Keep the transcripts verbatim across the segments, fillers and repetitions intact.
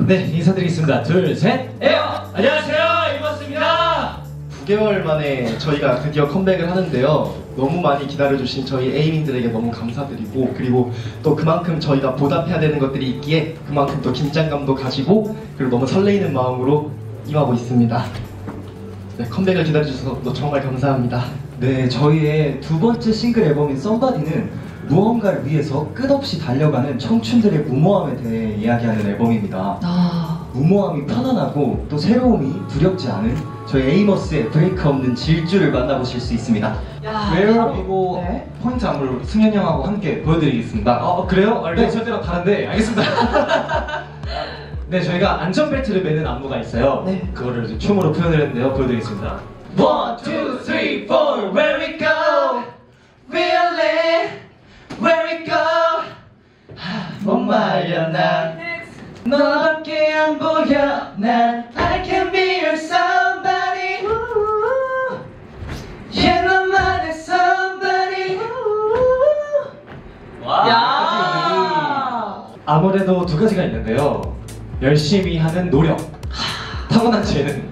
네, 인사드리겠습니다. 둘, 셋, 에어! 안녕하세요, 에이머스입니다. 구 개월 만에 저희가 드디어 컴백을 하는데요. 너무 많이 기다려주신 저희 에이민들에게 너무 감사드리고, 그리고 또 그만큼 저희가 보답해야 되는 것들이 있기에 그만큼 또 긴장감도 가지고, 그리고 너무 설레이는 마음으로 임하고 있습니다. 네, 컴백을 기다려주셔서 또 정말 감사합니다. 네, 저희의 두 번째 싱글 앨범인 썸바디는 무언가를 위해서 끝없이 달려가는 청춘들의 무모함에 대해 이야기하는 앨범입니다. 아... 무모함이 편안하고 또 새로움이 두렵지 않은 저희 에이머스의 브레이크 없는 질주를 만나보실 수 있습니다. 그리고 네? 포인트 안무를 승현 형하고 함께 보여드리겠습니다. 어, 그래요? 아, 네, 절대로 다른데 알겠습니다. 네, 저희가 안전벨트를 매는 안무가 있어요. 네. 그거를 이제 춤으로 표현을 했는데요. 보여드리겠습니다. One, two, three, four, where we go, really, where we go. 목말려 난 너밖에 안 보여. 난 I can be your somebody. Yeah, 너만의 somebody. 야. 아무래도 두 가지가 있는데요. 열심히 하는 노력, 타고난 재능.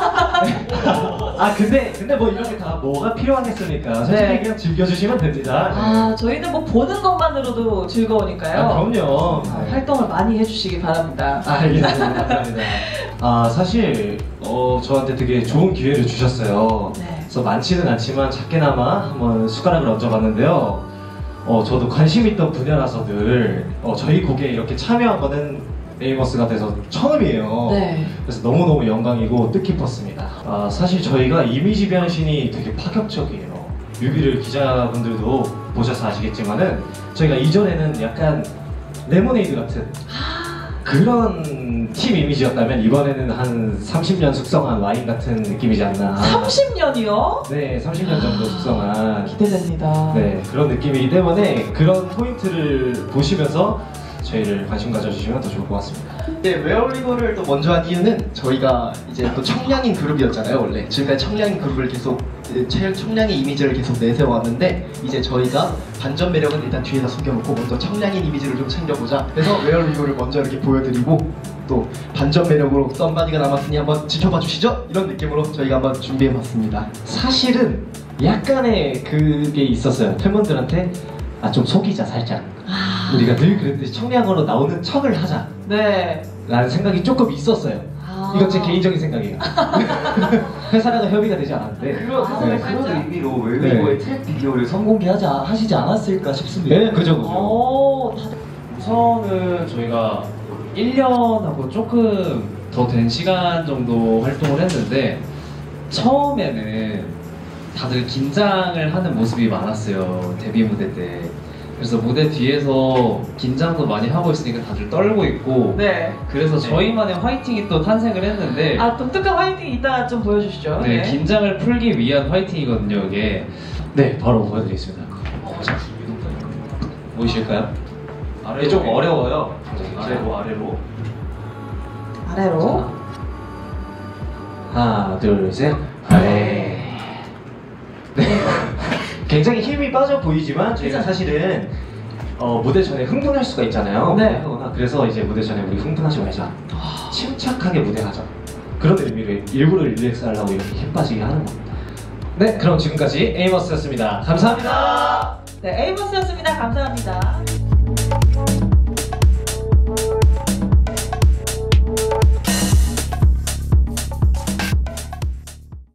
아 근데 근데 뭐 이렇게 다 뭐가 필요하겠습니까? 솔직히 네. 그냥 즐겨주시면 됩니다. 아, 저희는 뭐 보는 것만으로도 즐거우니까요. 아, 그럼요. 아, 활동을 많이 해주시기 바랍니다. 아, 알겠습니다. 감사합니다. 아, 사실 어, 저한테 되게 좋은 기회를 주셨어요. 네. 그래서 많지는 않지만 작게나마 한번 숟가락을 얹어봤는데요. 어, 저도 관심 있던 분야라서 늘 어, 저희 곡에 이렇게 참여한 거는 에이머스가 돼서 처음이에요. 네. 그래서 너무너무 영광이고 뜻깊었습니다. 아, 사실 저희가 이미지 변신이 되게 파격적이에요. 뮤비를 기자분들도 보셔서 아시겠지만은 저희가 이전에는 약간 레모네이드 같은 그런 팀 이미지였다면 이번에는 한 삼십 년 숙성한 와인 같은 느낌이지 않나. 삼십 년이요? 네, 삼십 년 정도 숙성한 기대됩니다. 네, 그런 느낌이기 때문에 그런 포인트를 보시면서 저희를 관심 가져주시면 더 좋을 것 같습니다. 네, 웨어리고를 또 먼저 한 이유는 저희가 이제 또 청량인 그룹이었잖아요. 원래 지금까지 청량인 그룹을 계속 청량인 이미지를 계속 내세워왔는데, 이제 저희가 반전 매력은 일단 뒤에다 숨겨놓고 먼저 청량인 이미지를 좀 챙겨보자. 그래서 웨어리고를 먼저 이렇게 보여드리고, 또 반전 매력으로 썸바디가 남았으니 한번 지켜봐 주시죠. 이런 느낌으로 저희가 한번 준비해봤습니다. 사실은 약간의 그게 있었어요. 팬분들한테 아, 좀 속이자 살짝. 아... 우리가 늘 그랬듯이 청량으로 나오는 척을 하자 네. 라는 생각이 조금 있었어요. 아... 이건 제 개인적인 생각이에요. 회사랑은 협의가 되지 않았는데 그런, 네. 그런 의미로 웨이웨이의 네. 트랙 비디오를 선공개하지 하시지 않았을까 싶습니다. 네, 그죠, 그죠. 오, 다들... 우선은 저희가 일 년하고 조금 더 된 시간 정도 활동을 했는데, 처음에는 다들 긴장을 하는 모습이 많았어요, 데뷔 무대 때. 그래서 무대 뒤에서 긴장도 많이 하고 있으니까 다들 떨고 있고, 네. 그래서 저희만의 화이팅이 또 탄생을 했는데, 아, 독특한 화이팅 이따 좀 보여주시죠. 네, 긴장을 풀기 위한 화이팅이거든요, 이게. 네, 바로 보여드리겠습니다. 자, 보이실까요? 아래 좀 어려워요. 아래로 아래로. 아래로. 하나, 둘, 셋. 아래. 네. 굉장히 힘이 빠져 보이지만 저희가 사실은 어, 무대 전에 흥분할 수가 있잖아요. 네. 하거나. 그래서 이제 무대 전에 우리 흥분하지 말자. 침착하게 무대하자. 그런 의미로 일부러 릴렉스 하려고 이렇게 힘 빠지게 하는 겁니다. 네, 그럼 지금까지 에이머스였습니다. 감사합니다. 네, 에이머스였습니다. 감사합니다.